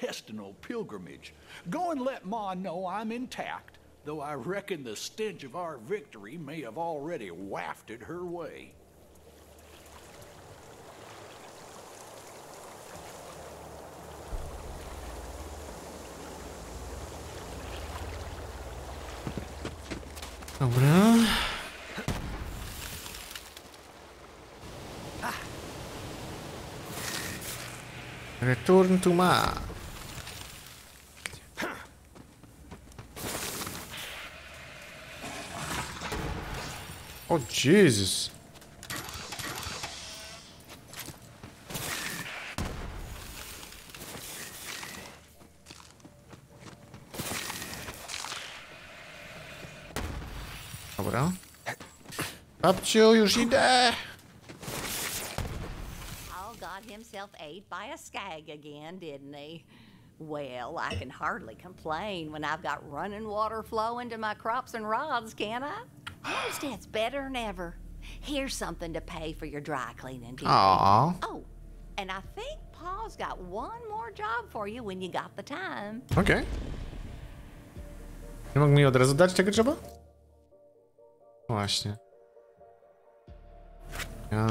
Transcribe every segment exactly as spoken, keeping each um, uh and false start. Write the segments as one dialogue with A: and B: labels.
A: intestinal pilgrimage. Go and let Ma know I'm intact, though I reckon the stench of our victory may have already wafted her way.
B: Dobra. Return to Ma. Oh Jesus. Dobra. Babciu, już idę.
C: Paul got himself ate by a skag again, didn't he? Well, I can hardly complain when I've got running water flowing to my crops and rods, can I? Homestead's better than ever. Here's something to pay for your dry cleaning, dearie.
B: Aww.
C: Oh, and I think Paul's got one more job for you when you got the time.
B: Okej. Okay. Nie mogę mi od razu dać tego joba? Właśnie. Ja...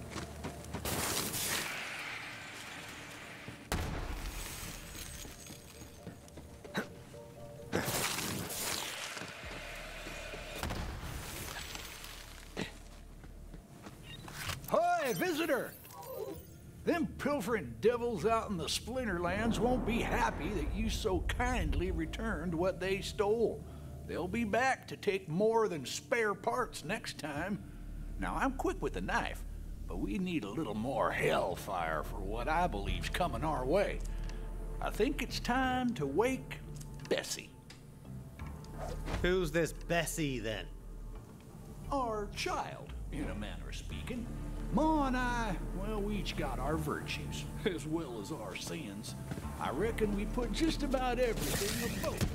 A: Hey, visitor! Them pilfering devils out in the Splinterlands won't be happy that you so kindly returned what they stole. They'll be back to take more than spare parts next time. Now, I'm quick with the knife, but we need a little more hellfire for what I believe's coming our way. I think it's time to wake Bessie.
D: Who's this Bessie, then?
A: Our child, in a manner of speaking. Ma and I, well, we each got our virtues, as well as our sins. I reckon we put just about everything above.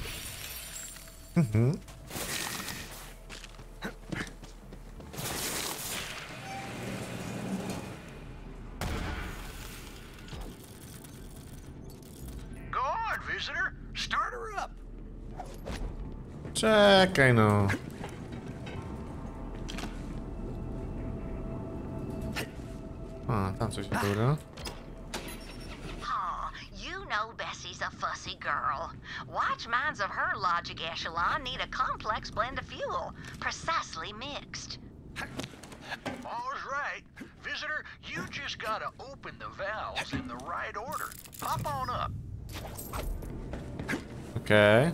B: Mhm.
A: Go on, visitor. Start her up.
B: Czekaj no. A, tam coś dobra.
C: Paul, you know Bessie's a fussy girl. Watch minds of her logic echelon need a complex blend of fuel, precisely mixed.
A: All's right. Visitor, you just gotta open the valves in the right order. Pop on up.
B: Okej. Okay.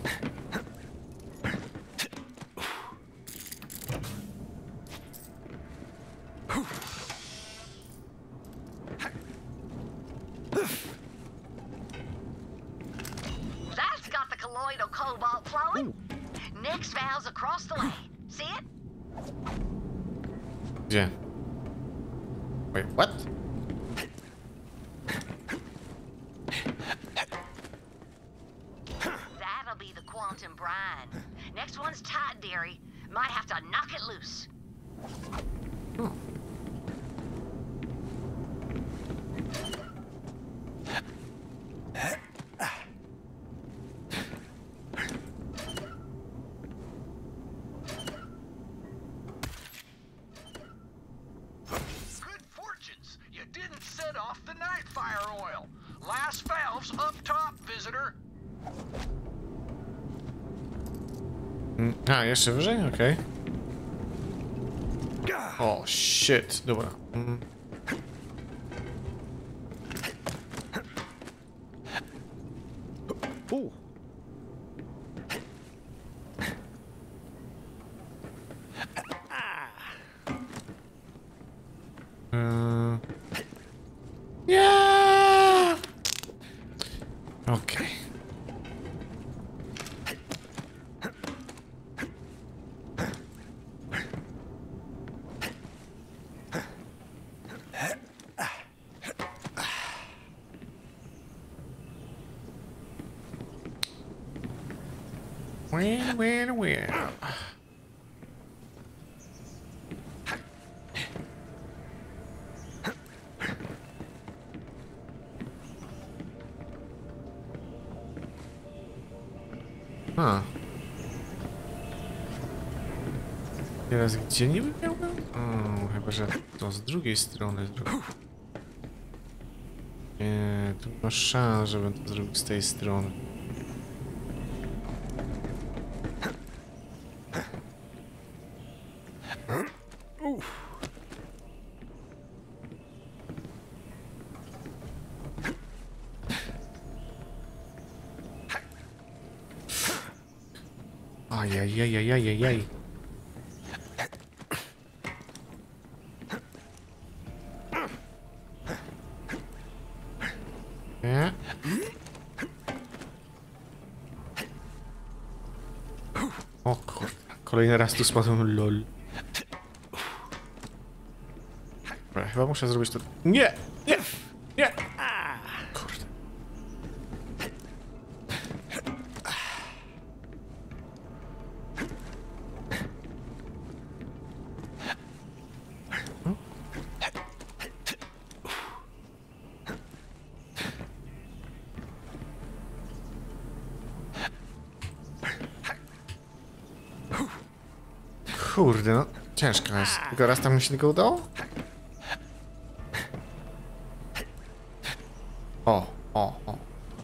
C: That's got the colloidal cobalt flowing. Next valve's across the lane. See it?
B: Gdzie? Wait, what?
C: That'll be the quantum brine. Next one's tight, dearie. Might have to knock it loose.
B: Oh.
A: Good fortunes. You didn't set off the night fire oil. Last valve's up top, visitor.
B: Mm, A, jeszcze wyżej? Okej. Okay. O, shit. Dobra. Mm.
D: Ooh.
B: Yy. Nie! Okej. Where, where, where? A. Teraz gdzie niby miałbym? O, chyba, że to z drugiej strony zrobił. Nie, tu masz szans, żebym to zrobił z tej strony. Ajajajajajajaj. Nie? O kurde, kolejny raz tu spadłem, lol. Dobra, chyba muszę zrobić to... Nie! Nie! Nie! Kurde. Kurde, no ciężko jest. Tylko raz tam mi się tylko udało? O, o, o.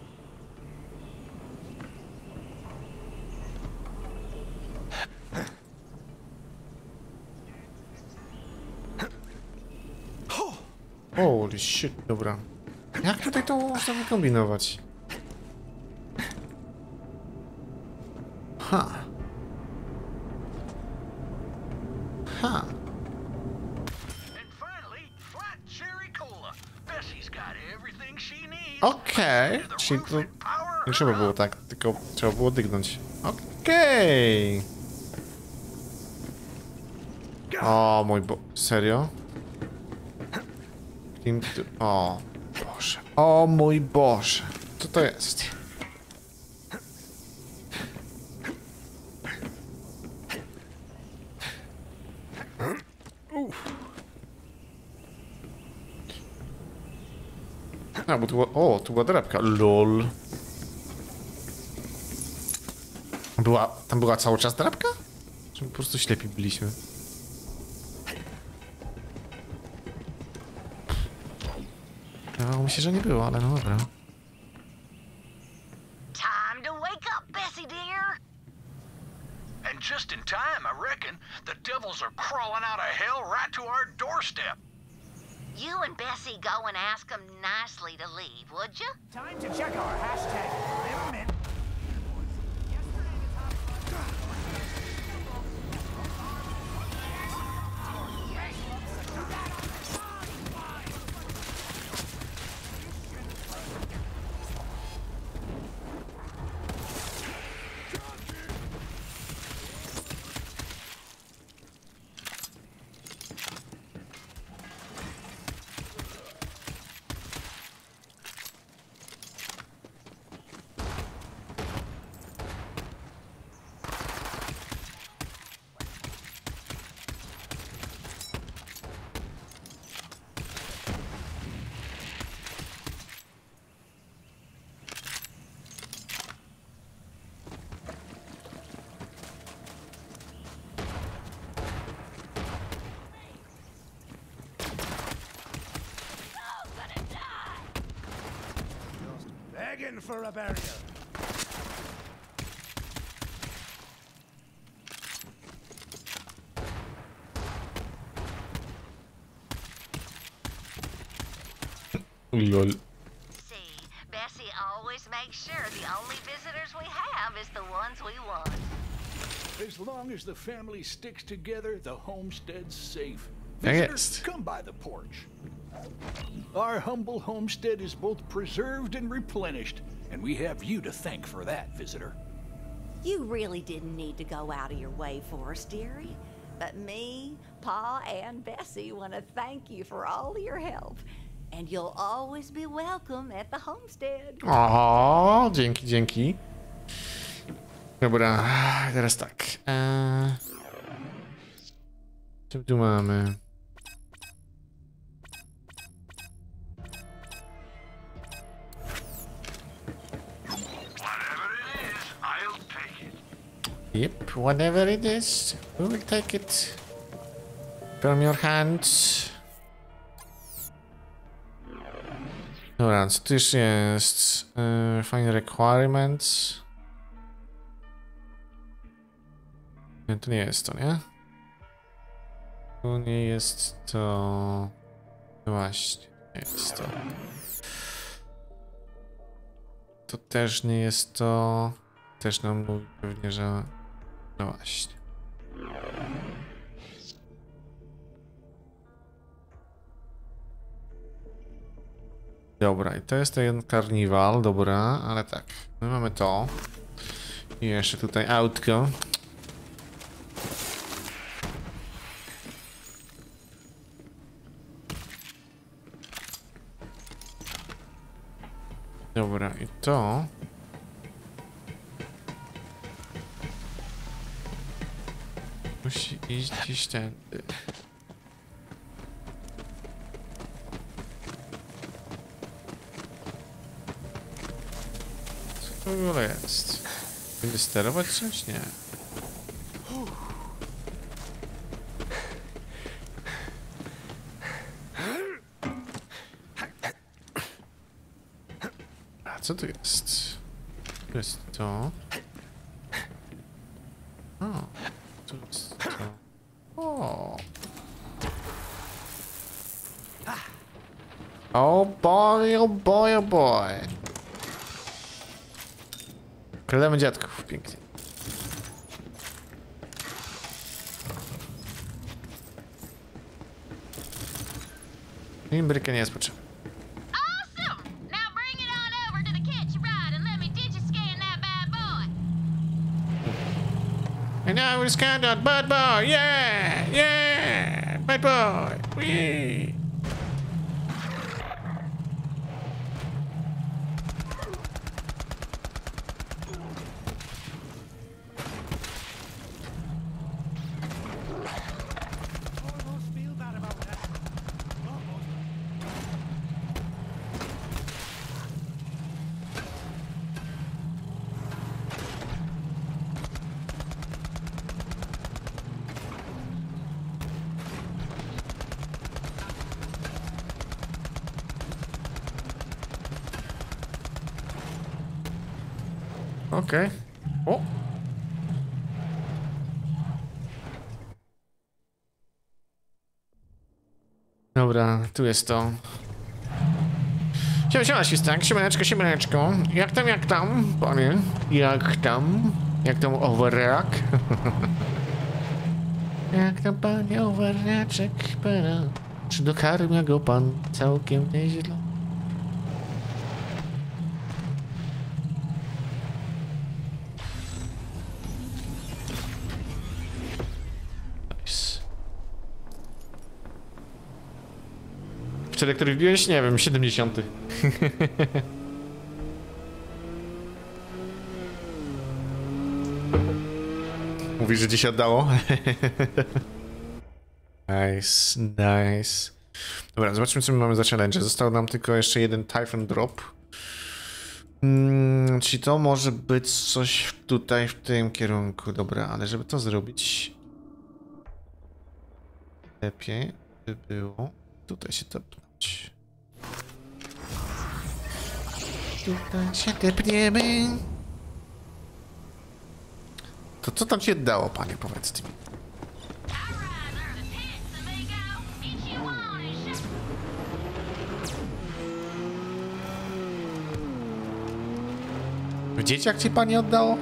B: Holy shit, dobra. Jak tutaj to można wykombinować? Ha. Ha.
A: And finally, flat cherry cola. Bessie's got everything she needs.
B: Okej, okay. Czyli to nie trzeba było tak, tylko trzeba było dygnąć. Okej. Okay. O mój bo... Serio? Kim ty... O Boże. O mój Boże. Co to jest? A, bo tu była... O, tu była drabka. Lol. Była... Tam była cały czas drabka? Czy po prostu ślepi byliśmy? Wydawało mi się, że nie było, ale no dobra.
C: Time to wake up, Bessie dear.
A: And just in time, I reckon. The devils are crawling out of hell right to our doorstep.
C: You and Bessie go and ask them nicely to leave, would you?
E: Time to check our hashtag. Implement. Begging for a burial.
B: Lol.
C: See, Bessie always makes sure the only visitors we have is the ones we want.
A: As long as the family sticks together, the homestead's safe.
B: Tak
A: Visitors,
B: jest.
A: come by the porch. Our humble homestead is both preserved and replenished, and we have you to thank for that, visitor.
C: You really didn't need to go out of your way for us, dearie. But me, Pa, and Bessie want to thank you for all your help. And you'll always be welcome at the homestead.
B: O, dzięki, dzięki. Dobra, teraz tak. Eee... Co tu mamy?
A: Whatever it is, I'll take it.
B: Yep, whatever it is, we will take it from your hands. Dobra, co tu jeszcze jest? Yy, fine requirements. Nie, to nie jest to, nie? To nie jest to... No właśnie, nie jest to. To też nie jest to... Też nam mówi pewnie, że... No właśnie. Dobra, i to jest ten karniwal, dobra, ale tak. My mamy to. I jeszcze tutaj autko. Dobra, i to... Musi iść gdzieś tędy. Co to w ogóle jest? Będzie sterować czymś? Nie. A co to jest? To jest to. O, to jest to. O. Oh boy, oh boy, oh boy. Krademy dziadków, pięknie. I bryka nie jest potrzebna. And now we scan that bad boy, yeah, yeah, bad boy, wee.
E: Almost feel bad about that. Almost.
B: Okej. Okay. O! Dobra, tu jest to. Siema, siema, świstak, siemaneczko, siemaneczko. Jak tam, jak tam, panie? Jak tam? Jak tam overrack? Jak tam, panie, overraczek, pana? Czy dokarmia go pan całkiem nieźle? Wczoraj, który wbiłeś? Nie wiem, siedemdziesiąty. Mówisz, że ci się oddało? Nice, nice. Dobra, zobaczmy, co my mamy za challenge. Został nam tylko jeszcze jeden Typhon Drop. Hmm, czy to może być coś tutaj w tym kierunku? Dobra, ale żeby to zrobić... Lepiej by było tutaj się tepnąć. Tutaj się tepniemy. To co tam się dało, panie, powiedz mi? Widzicie, jak ci pani oddało?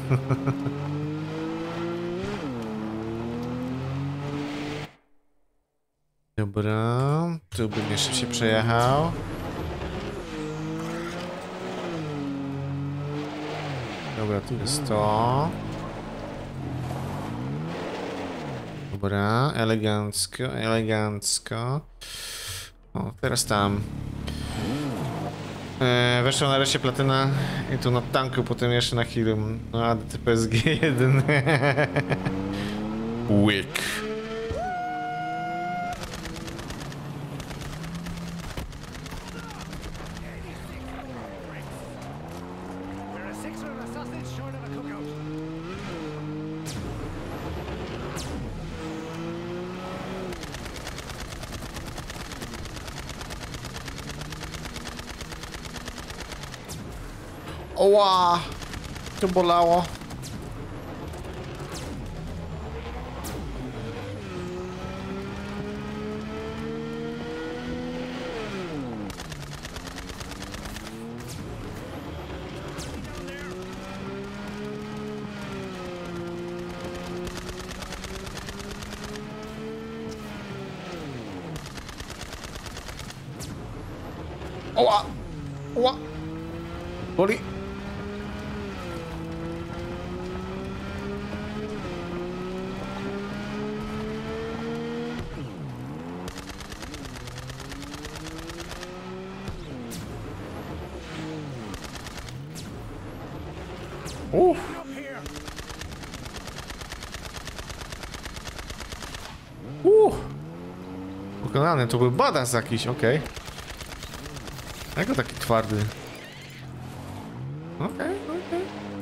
B: Dobra, tu bym jeszcze się przejechał. Dobra, tu jest to. Dobra, elegancko, elegancko. O, teraz tam. E, weszła nareszcie platyna i tu na tanku, potem jeszcze na healu. No, a D T P S G jeden. Łyk.
E: We're a sixer of a sausage short of a cookout.
B: Oła! To bolało. Oła! Oła! Boli! Uff! Uff! Pokonany, to był badass jakiś, okej. Okay. Jako taki twardy. Okej, okay, okej.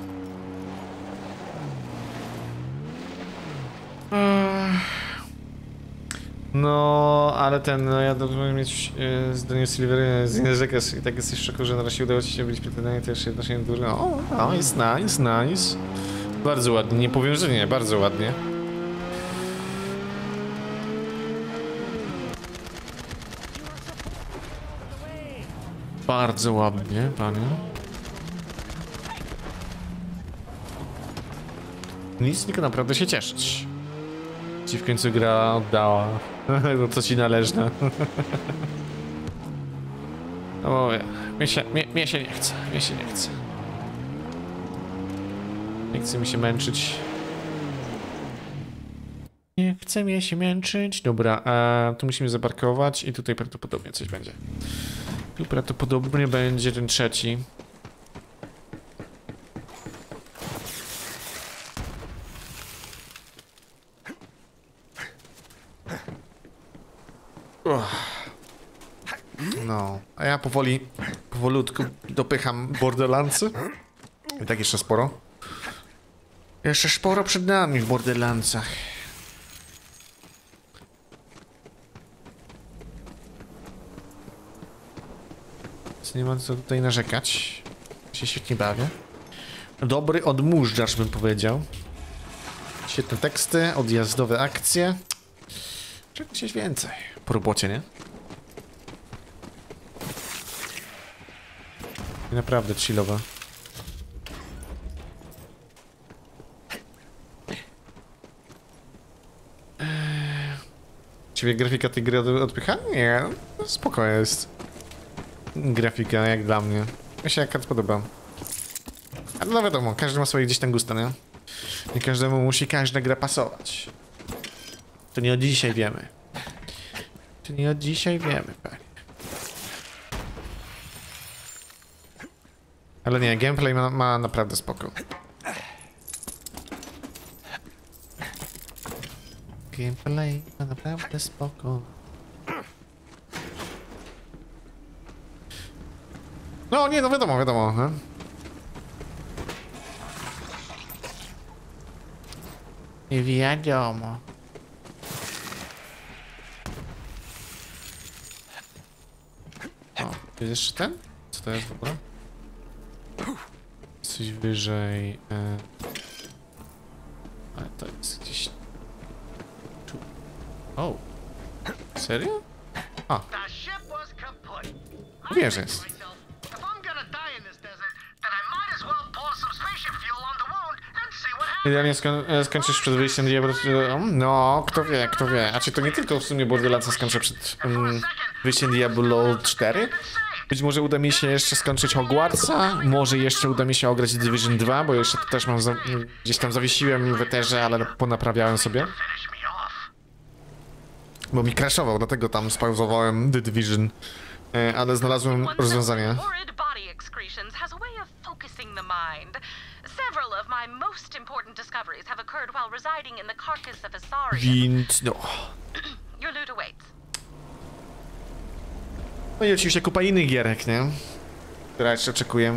B: Okay. No, ale ten, no ja dobrze mieć e, z Daniel Silver z narzekasz i tak jesteś w szoku, że nareszcie udało ci się być pytanie też jednocześnie dużo. O, no, jest nice, nice. Bardzo ładnie, nie powiem, że nie, bardzo ładnie. Bardzo ładnie, panie. Nic, tylko naprawdę się cieszyć. Ci w końcu gra oddała. No co ci należne. No mówię, mnie się, mnie, mnie się nie chce, mnie się nie chce. Nie chce mi się męczyć. Nie chce mi się męczyć. Dobra, a tu musimy zaparkować i tutaj prawdopodobnie coś będzie. Tu prawdopodobnie będzie ten trzeci. Uff. No, a ja powoli, powolutku dopycham Borderlandsy. I tak jeszcze sporo. Jeszcze sporo przed nami w Borderlandsach. Nie ma co tutaj narzekać. Się świetnie bawię. Dobry odmóżdżacz, bym powiedział. Świetne teksty, odjazdowe akcje. Czegoś więcej. Po robocie, nie? I naprawdę chillowa. Eee... Ciebie grafika tej gry od odpycha? Nie, no, spoko jest. Grafika jak dla mnie. Mi się akurat podoba. Ale no wiadomo, każdy ma swoje gdzieś tam gusta, nie? Nie każdemu musi każda gra pasować. To nie od dzisiaj wiemy. To nie od dzisiaj wiemy, panie. Ale nie, gameplay ma, ma naprawdę spoko. Gameplay ma naprawdę spoko. No nie, no wiadomo, wiadomo. He? Nie wiadomo. O, to jest jeszcze ten? Co to jest w ogóle? Coś wyżej. E... Ale to jest gdzieś... Tu. O! Serio? A. Wiem, że jest. Idealnie skoń skończysz przed wyjściem Diablo. No, kto wie, kto wie. A czy to nie tylko w sumie Borderlands skończę przed um, wyjściem Diablo cztery? Być może uda mi się jeszcze skończyć Hogwartsa, może jeszcze uda mi się ograć Division dwa, bo jeszcze to też mam za gdzieś tam zawiesiłem w eterze, ale ponaprawiałem sobie. Bo mi crashował, dlatego tam spauzowałem The Division, e, ale znalazłem rozwiązanie. Więc no. No i oczywiście kupa innych gierek, nie? Która jeszcze oczekuję.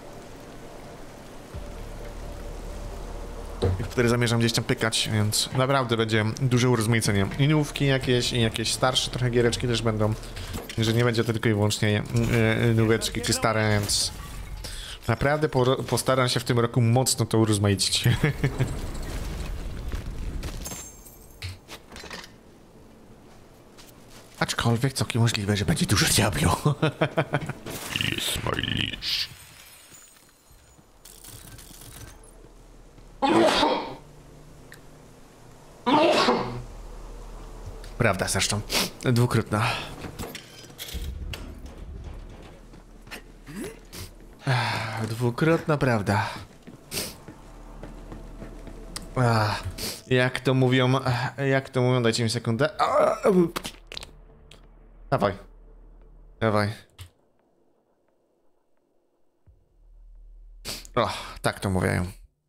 B: I w które zamierzam gdzieś tam pykać, więc naprawdę będzie duże urozmaicenie. I nówki jakieś, i jakieś starsze trochę giereczki też będą. Że nie będzie to tylko i wyłącznie yy, nóweczki czy stare, więc Naprawdę po, postaram się w tym roku mocno to urozmaicić. Aczkolwiek całkiem możliwe, że będzie dużo Diablo.
F: Jest my leash.
B: Prawda zresztą. Dwukrotna. Ach, dwukrotna prawda. Ach, jak to mówią, jak to mówią, dajcie mi sekundę. Dawaj. Dawaj. O, tak to mówią.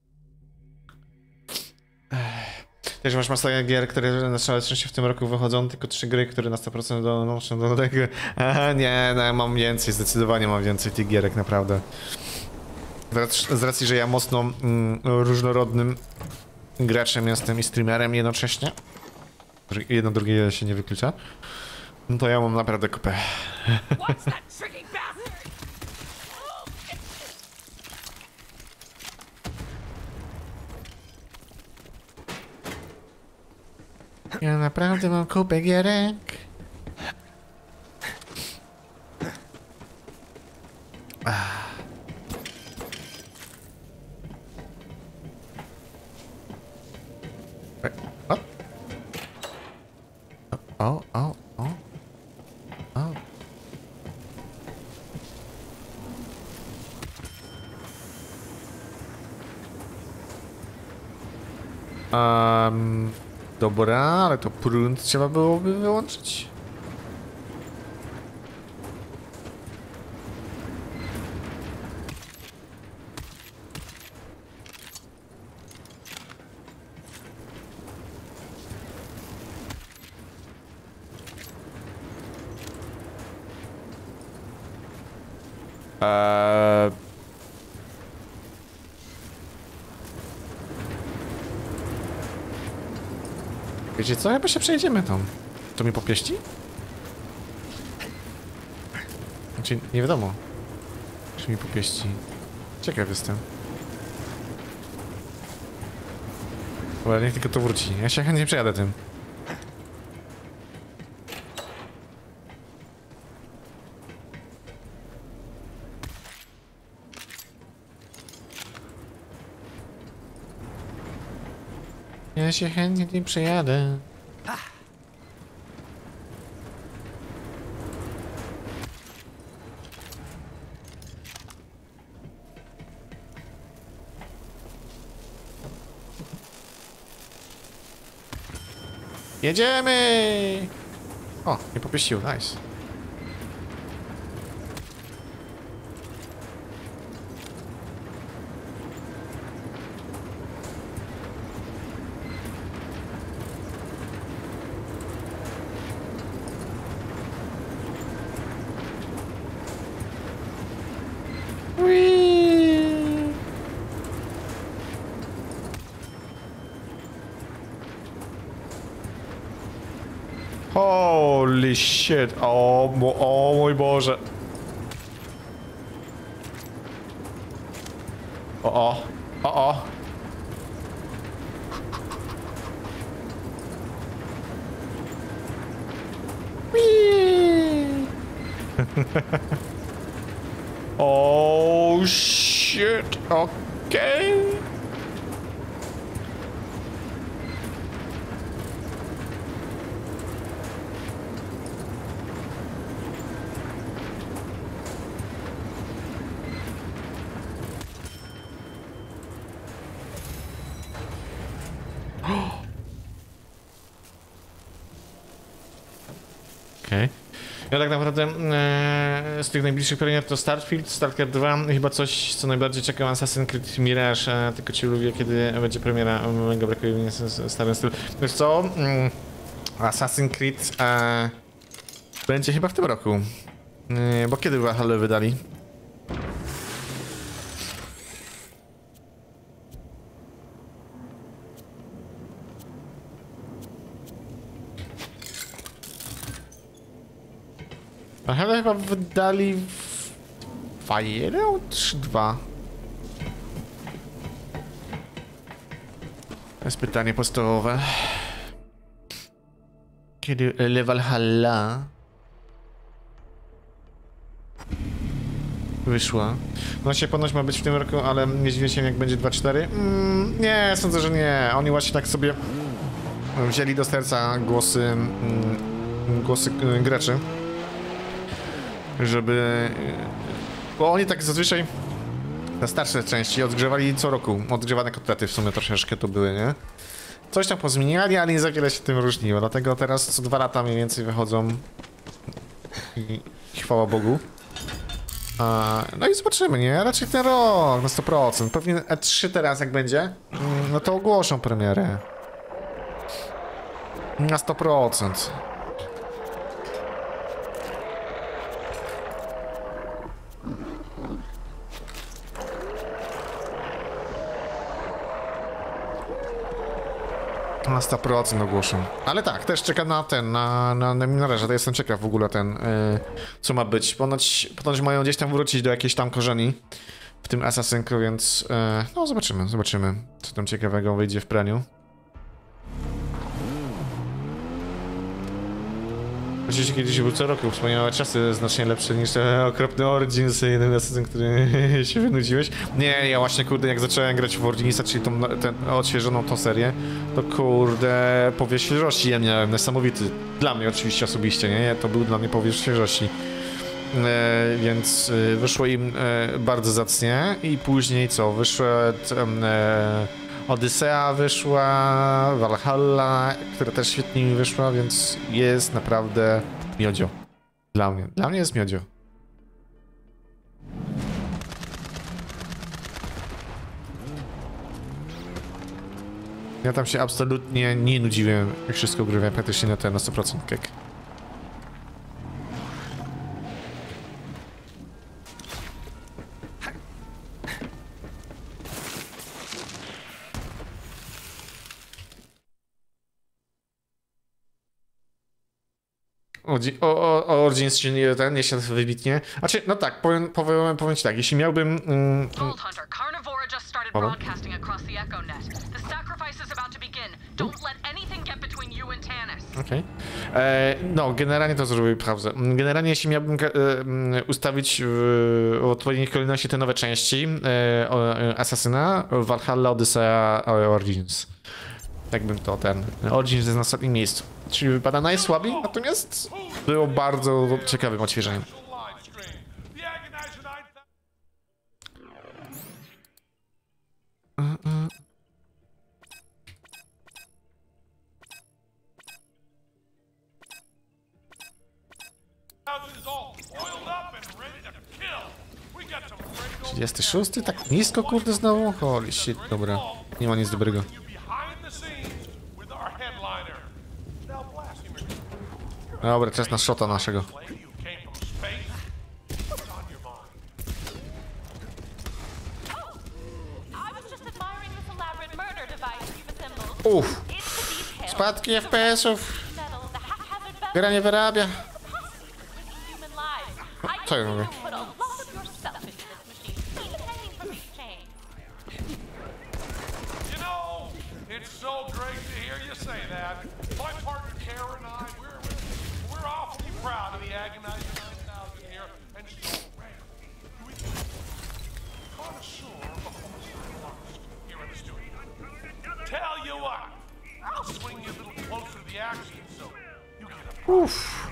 B: Też masz masę gier, które na całe szczęście w tym roku wychodzą, tylko trzy gry, które na sto procent donoszą do tego. Aha, nie, no, mam więcej, zdecydowanie mam więcej tych gierek, naprawdę. Z racji, że ja mocno mm, różnorodnym graczem jestem i streamerem jednocześnie, jedno drugie się nie wyklucza, no to ja mam naprawdę kupę. Ja naprawdę mam kupę gierek. Ah. What? O, o, o. O. Um, dobra, ale to prąd trzeba byłoby wyłączyć. Eee... Wiecie co? Chyba się przejedziemy tam. To mi popieści? Znaczy, nie wiadomo. Czy mi popieści. Ciekaw jestem. Dobra, niech tylko to wróci. Ja się chętnie przejadę tym. Ja się chętnie tym przejadę. Jedziemy! O, nie popieścił, nice. Holy shit, o, mo, o mój Boże. O, o, o, o. Oh shit, okay. Okay. Ja tak naprawdę e, z tych najbliższych premier to Starfield, Stalker dwa i chyba coś, co najbardziej czekam, Assassin's Creed Mirage, e, tylko ci lubię, kiedy będzie premiera, mega brakuje mi w starym stylu. Wiesz co, mm, Assassin's Creed e, będzie chyba w tym roku, e, bo kiedy Valhalla wydali? Valhalla chyba wydali w Fire czy dwa? To jest pytanie podstawowe. Kiedy level Halla wyszła? No się ponoć ma być w tym roku, ale nie zdziwię się jak będzie dwa cztery. Mm, nie, sądzę, że nie. Oni właśnie tak sobie wzięli do serca głosy mm, głosy graczy. Żeby... Bo oni tak zazwyczaj na starsze części odgrzewali co roku. Odgrzewane kotlety w sumie troszeczkę to były, nie? Coś tam pozmieniali, ale nie za wiele się tym różniło. Dlatego teraz co dwa lata mniej więcej wychodzą. I, i chwała Bogu. A, no i zobaczymy, nie? Raczej ten rok na sto procent. Pewnie E trzy teraz jak będzie, no to ogłoszą premierę. Na sto procent. Na sto procent ogłoszą. Ale tak, też czekam na ten, na, na, na Minorerze, to jestem ciekaw w ogóle ten, yy, co ma być. Ponoć, ponoć mają gdzieś tam wrócić do jakiejś tam korzeni w tym Assassin'ku, więc yy, no zobaczymy, zobaczymy, co tam ciekawego wyjdzie w praniu. Oczywiście kiedyś był co roku, wspaniałe czasy, znacznie lepsze niż te okropne Origins, jeden Assassin, który się wynudziłeś. Nie, ja właśnie kurde, jak zacząłem grać w Originsa, czyli tą tę odświeżoną tą serię, to kurde, powiew świeżości ja miałem niesamowity. Dla mnie oczywiście osobiście, nie? To był dla mnie powiew świeżości. E, więc e, wyszło im e, bardzo zacnie i później co, wyszło e, Odyssea wyszła, Valhalla, która też świetnie mi wyszła, więc jest naprawdę miodzio. Dla mnie. Dla mnie jest miodzio. Ja tam się absolutnie nie nudziłem, jak wszystko grywałem praktycznie na ten na sto procent kek. O, o, o Origins się nie, ten, nie się wybitnie. Znaczy, no tak, powiem, powiem, powiem ci tak, jeśli miałbym... Mm,
G: Vault Hunter, Carnivora just started broadcasting across the Echo Net. The sacrifice is about to begin. Don't let anything get between you and Tanis.
B: Okej. Okay. No, generalnie to zrobię pauzę. Generalnie jeśli miałbym e, ustawić w odpowiedniej kolejności te nowe części e, Assassina, Valhalla, Odyssea, Origins. Tak bym to ten... Origins jest na ostatnim miejscu. Czyli wypada najsłabiej, natomiast było bardzo ciekawym odświeżeniem. trzydziesty szósty? Tak nisko, kurde, znowu? Holy shit, dobra. Nie ma nic dobrego. Dobra, czas na shota naszego. Uff. Spadki F P S-ów. Gra nie wyrabia. Co ja mówię? Uff.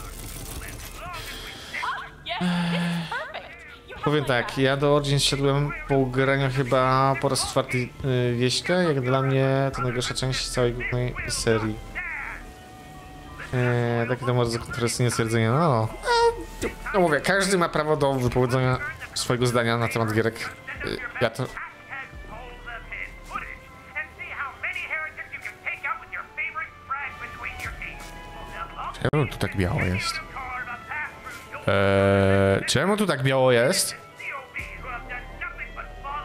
B: Powiem tak, ja do Origins szedłem po graniu chyba po raz czwarty yy, wieśkę, jak dla mnie to najgorsza część całej głównej serii. Yy, takie to bardzo kontrowersyjne stwierdzenie, no, no. No mówię, każdy ma prawo do wypowiedzenia swojego zdania na temat gierek. Yy, ja to... Czemu tu tak biało jest? Eee, czemu tu tak biało jest?